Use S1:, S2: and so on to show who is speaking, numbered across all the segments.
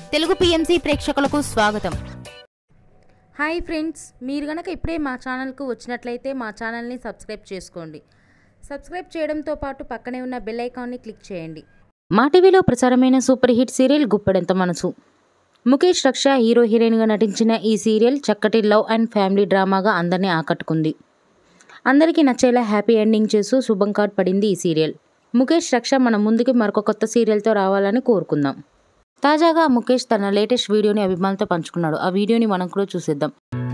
S1: Telugu PMC ప్రేక్షకులకు స్వాగతం.
S2: Hi friends, మీరు గనక ఇప్పుడే మా ఛానల్కు వచ్చినట్లయితే మా ఛానల్ని సబ్స్క్రైబ్ చేసుకోండి. సబ్స్క్రైబ్ చేయడంతో పాటు పక్కనే ఉన్న బెల్ ఐకాన్ని క్లిక్ చేయండి.
S3: మా టీవీలో ప్రసారమైన సూపర్ హిట్ సీరియల్ గుప్పెడంత మనసు. ముఖేష్ రక్ష హీరో హీరోయిన్గా నటించిన ఈ సీరియల్ చక్కటి లవ్ అండ్ ఫ్యామిలీ డ్రామాగా అందరినీ ఆకట్టుకుంది. అందరికీ నచ్చేలా హ్యాపీ ఎండింగ్ చేస్తూ శుభం కార్డ్ పడింది ఈ సీరియల్. ముఖేష్ రక్ష మన ముందుకి మరొక కొత్త సీరియల్తో రావాలని కోరుకుందాం. తాజాగా ముఖేష్ తన లేటెస్ట్ వీడియోని అభిమానులతో పంచుకున్నాడు. ఆ వీడియోని మనం కూడా చూసేద్దాం.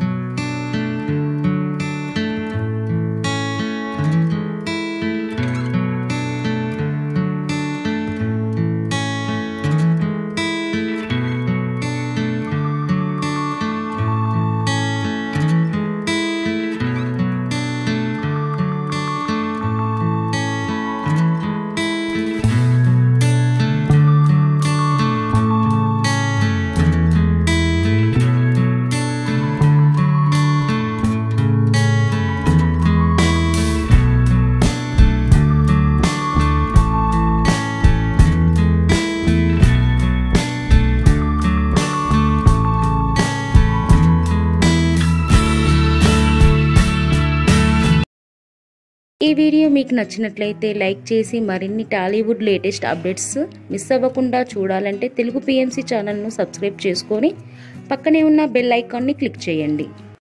S3: ఈ వీడియో మీకు నచ్చినట్లయితే లైక్ చేసి మరిన్ని టాలీవుడ్ లేటెస్ట్ అప్డేట్స్ మిస్ అవ్వకుండా చూడాలంటే తెలుగు పిఎంసి ఛానల్ను సబ్స్క్రైబ్ చేసుకొని పక్కనే ఉన్న బెల్ ఐకాన్ని క్లిక్ చేయండి.